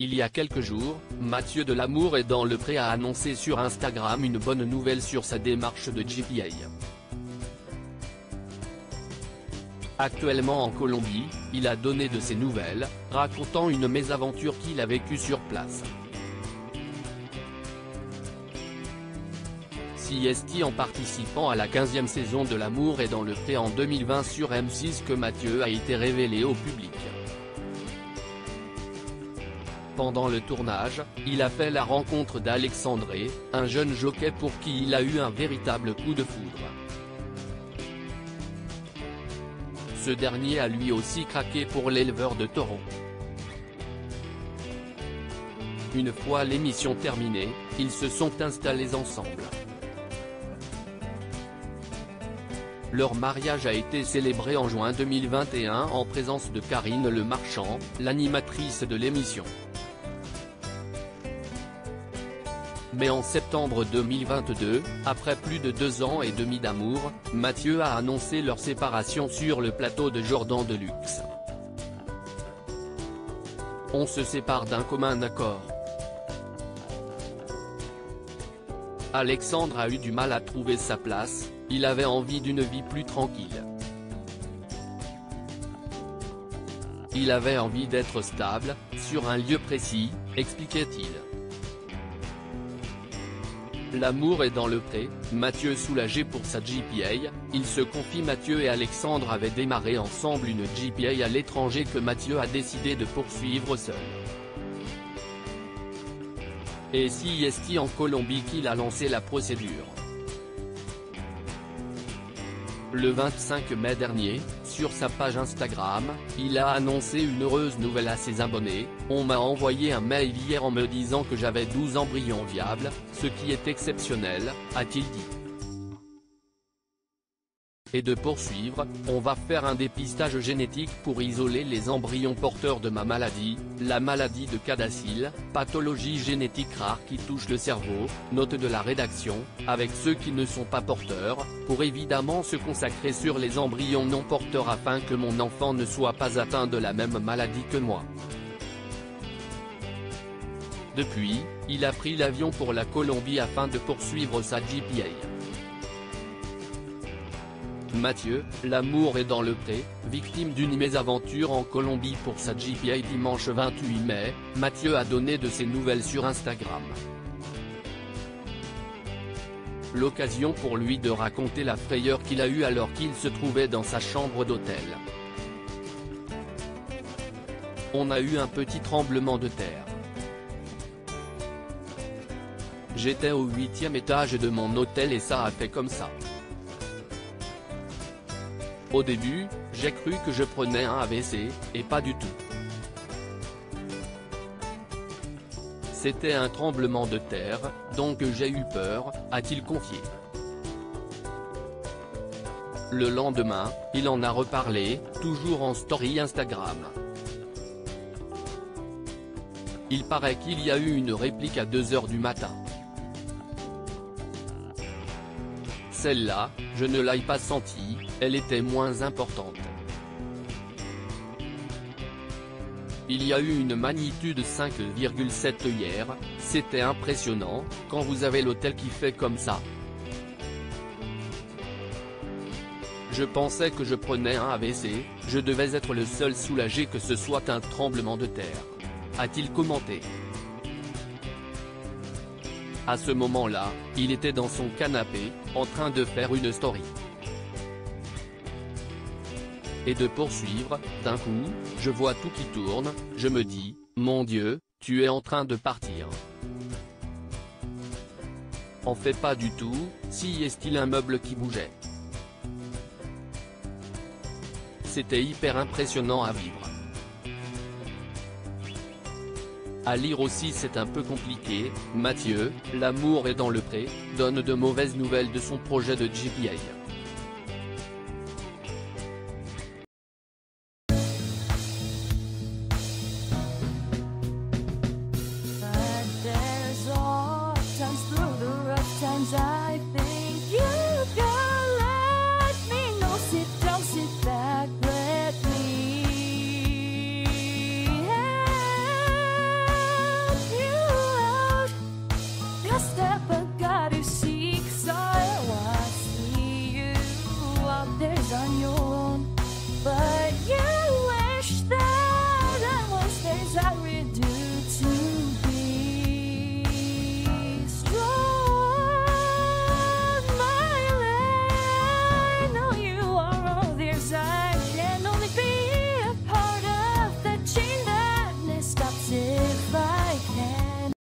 Il y a quelques jours, Mathieu Delamour est dans le pré a annoncé sur Instagram une bonne nouvelle sur sa démarche de GPA. Actuellement en Colombie, il a donné de ses nouvelles, racontant une mésaventure qu'il a vécue sur place. C'est en participant à la 15e saison de L'amour est dans le pré en 2020 sur M6 que Mathieu a été révélé au public. Pendant le tournage, il a fait la rencontre d'Alexandre, un jeune jockey pour qui il a eu un véritable coup de foudre. Ce dernier a lui aussi craqué pour l'éleveur de taureaux. Une fois l'émission terminée, ils se sont installés ensemble. Leur mariage a été célébré en juin 2021 en présence de Karine Le Marchand, l'animatrice de l'émission. Mais en septembre 2022, après plus de 2 ans et demi d'amour, Mathieu a annoncé leur séparation sur le plateau de Jordan Deluxe. On se sépare d'un commun accord. Alexandre a eu du mal à trouver sa place, il avait envie d'une vie plus tranquille. Il avait envie d'être stable, sur un lieu précis, expliquait-il. L'amour est dans le pré, Mathieu soulagé pour sa GPA, il se confie. Mathieu et Alexandre avaient démarré ensemble une GPA à l'étranger que Mathieu a décidé de poursuivre seul. Et c'est en Colombie qu'il a lancé la procédure. Le 25 mai dernier, sur sa page Instagram, il a annoncé une heureuse nouvelle à ses abonnés. On m'a envoyé un mail hier en me disant que j'avais 12 embryons viables, ce qui est exceptionnel, a-t-il dit. Et de poursuivre, on va faire un dépistage génétique pour isoler les embryons porteurs de ma maladie, la maladie de Cadacil, pathologie génétique rare qui touche le cerveau, note de la rédaction, avec ceux qui ne sont pas porteurs, pour évidemment se consacrer sur les embryons non porteurs afin que mon enfant ne soit pas atteint de la même maladie que moi. Depuis, il a pris l'avion pour la Colombie afin de poursuivre sa GPA. Mathieu, l'amour est dans le pré, victime d'une mésaventure en Colombie pour sa GPA dimanche 28 mai, Mathieu a donné de ses nouvelles sur Instagram. L'occasion pour lui de raconter la frayeur qu'il a eue alors qu'il se trouvait dans sa chambre d'hôtel. On a eu un petit tremblement de terre. J'étais au 8e étage de mon hôtel et ça a fait comme ça. Au début, j'ai cru que je prenais un AVC, et pas du tout. C'était un tremblement de terre, donc j'ai eu peur, a-t-il confié. Le lendemain, il en a reparlé, toujours en story Instagram. Il paraît qu'il y a eu une réplique à 2 h du matin. Celle-là, je ne l'ai pas sentie, elle était moins importante. Il y a eu une magnitude 5,7 hier, c'était impressionnant, quand vous avez l'hôtel qui fait comme ça. Je pensais que je prenais un AVC, je devais être le seul soulagé que ce soit un tremblement de terre. A-t-il commenté. À ce moment-là, il était dans son canapé, en train de faire une story. Et de poursuivre, d'un coup, je vois tout qui tourne, je me dis, mon Dieu, tu es en train de partir. En fait pas du tout, si est-il un meuble qui bougeait. C'était hyper impressionnant à vivre. À lire aussi c'est un peu compliqué, Mathieu, l'amour est dans le pré, donne de mauvaises nouvelles de son projet de GPA.